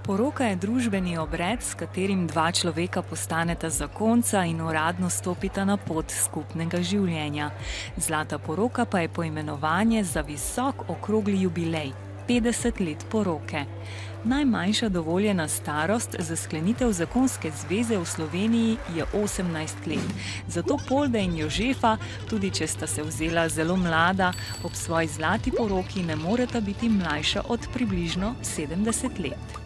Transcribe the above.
Poroka je družbeni obred, s katerim dva človeka postaneta zakonca in uradno stopita na pot skupnega življenja. Zlata poroka pa je poimenovanje za visok okrogli jubilej – 50 let poroke. Najmanjša dovoljena starost za sklenitev zakonske zveze v Sloveniji je 18 let. Zato Polde in Jožefa, tudi če sta se vzela zelo mlada, ob svoji zlati poroki ne moreta biti mlajša od približno 70 let.